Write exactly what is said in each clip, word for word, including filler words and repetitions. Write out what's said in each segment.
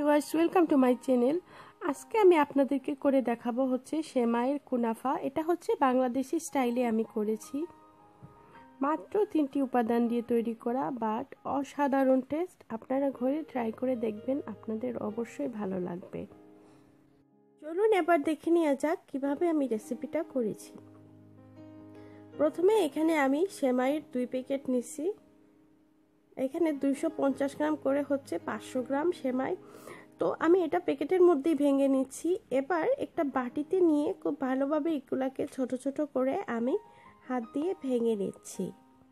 Viewers, welcome to my channel. আজকে আমি আপনাদেরকে করে দেখাবো হচ্ছে সেমাইয়ের কুনাফা। এটা হচ্ছে বাংলাদেশি স্টাইলে আমি করেছি, মাত্র তিনটি উপাদান দিয়ে তৈরি করা, বাট অসাধারণ টেস্ট। আপনারা ঘরে ট্রাই করে দেখবেন, আপনাদের অবশ্যই ভালো লাগবে। চলুন এবার দেখে নেওয়া যাক কিভাবে আমি রেসিপিটা করেছি। প্রথমে এখানে আমি সেমাইয়ের দুই প্যাকেট নিছি। এখানে দুইশো পঞ্চাশ গ্রাম করে হচ্ছে পাঁচশো গ্রাম সেমাই। তো আমি এটা প্যাকেটের মধ্যেই ভেঙে নিচ্ছি। এবার একটা বাটিতে নিয়ে খুব ভালোভাবে এগুলাকে ছোট ছোট করে আমি হাত দিয়ে ভেঙে নিচ্ছি।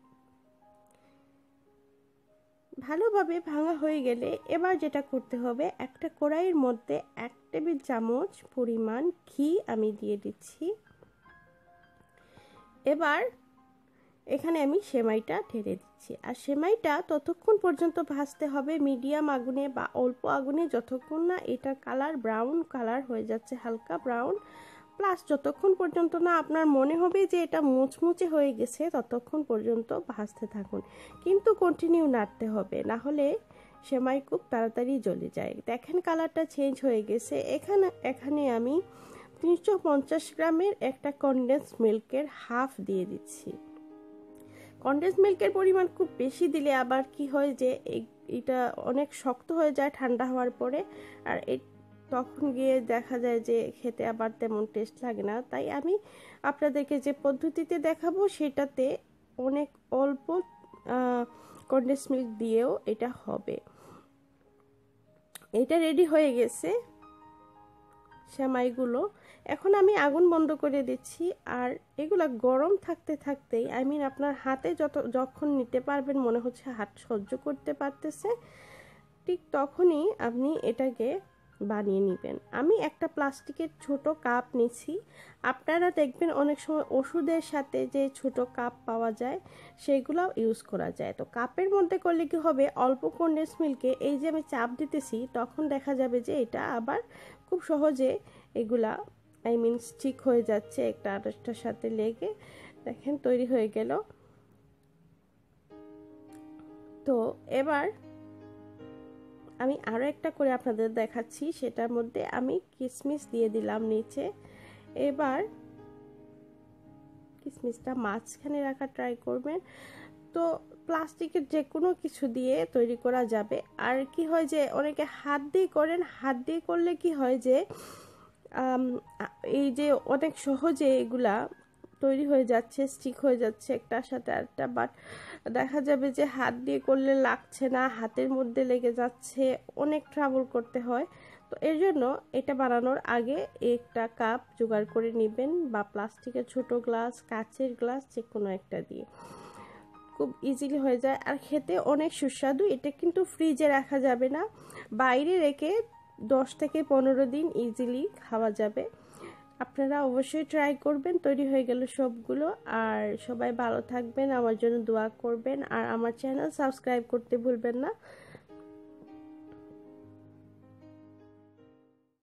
ভালোভাবে ভাঙা হয়ে গেলে এবার যেটা করতে হবে, একটা কড়াইয়ের মধ্যে এক টেবিল চামচ পরিমাণ ঘি আমি দিয়ে দিচ্ছি। এবার এখানে আমি সেমাইটা ঢেলে দিচ্ছি, আর সেমাইটা ততক্ষণ পর্যন্ত ভাজতে হবে মিডিয়াম আগুনে বা অল্প আগুনে, যতক্ষণ না এটা কালার ব্রাউন কালার হয়ে যাচ্ছে, হালকা ব্রাউন, প্লাস যতক্ষণ পর্যন্ত না আপনার মনে হবে যে এটা মুচমুচে হয়ে গেছে ততক্ষণ পর্যন্ত ভাজতে থাকুন। কিন্তু কন্টিনিউ নাড়তে হবে, না হলে সেমাই খুব তাড়াতাড়ি জ্বলে যায়। দেখেন কালারটা চেঞ্জ হয়ে গেছে। এখানে এখানে আমি তিনশো পঞ্চাশ গ্রামের একটা কনডেন্স মিল্কের হাফ দিয়ে দিচ্ছি। কনডেন্স মিল্কের পরিমাণ খুব বেশি দিলে আবার কি হয় যে এটা অনেক শক্ত হয়ে যায় ঠান্ডা হওয়ার পরে, আর তখন গিয়ে দেখা যায় যে খেতে আবার তেমন টেস্ট লাগে না। তাই আমি আপনাদেরকে যে পদ্ধতিতে দেখাবো সেটাতে অনেক অল্প কনডেন্স মিল্ক দিয়েও এটা হবে। এটা রেডি হয়ে গেছে সেমাইগুলো। এখন আমি আগুন বন্ধ করে দিচ্ছি, আর এগুলা গরম থাকতে থাকতেই আই মিন আপনার হাতে যত যখন নিতে পারবেন মনে হচ্ছে হাত সহ্য করতে পারতেছে, ঠিক তখনই আপনি এটাকে বানিয়ে নেবেন। আমি একটা প্লাস্টিকের ছোট কাপ নিচ্ছি। আপনারা দেখবেন অনেক সময় ওষুধের সাথে যে ছোট কাপ পাওয়া যায় সেগুলোও ইউজ করা যায়। তো কাপের মধ্যে করলে কি হবে, অল্প কনডেন্স মিল্কে এই যে আমি চাপ দিতেছি তখন দেখা যাবে যে এটা আবার খুব সহজে এগুলা আই মিন স্টিক হয়ে যাচ্ছে একটা আরেকটার সাথে লেগে। দেখেন তৈরি হয়ে গেল। তো এবার আমি আরও একটা করে আপনাদের দেখাচ্ছি, সেটার মধ্যে আমি কিশমিশ দিয়ে দিলাম নিচে। এবার কিশমিশটা মাঝখানে রাখা ট্রাই করবেন। তো প্লাস্টিকের যে কোনো কিছু দিয়ে তৈরি করা যাবে। আর কি হয় যে অনেকে হাত দিয়ে করেন, হাত দিয়ে করলে কি হয় যে এই যে অনেক সহজে এগুলা তৈরি হয়ে যাচ্ছে, স্টিক হয়ে যাচ্ছে একটার সাথে আরেকটা, বাট দেখা যাবে যে হাত দিয়ে করলে লাগছে না, হাতের মধ্যে লেগে যাচ্ছে, অনেক ট্রাবল করতে হয়। তো এর জন্য এটা বানানোর আগে একটা কাপ জোগাড় করে নেবেন, বা প্লাস্টিকের ছোট গ্লাস, কাচের গ্লাস, যে কোনো একটা দিয়ে খুব ইজিলি হয়ে যায়, আর খেতে অনেক সুস্বাদু। এটা কিন্তু ফ্রিজে রাখা যাবে না, বাইরে রেখে দশ থেকে পনেরো দিন ইজিলি খাওয়া যাবে। আপনারা অবশ্যই ট্রাই করবেন। তৈরি হয়ে গেল সবগুলো, আর সবাই ভালো থাকবেন, আমার জন্য দোয়া করবেন, আর আমার চ্যানেল সাবস্ক্রাইব করতে ভুলবেন না।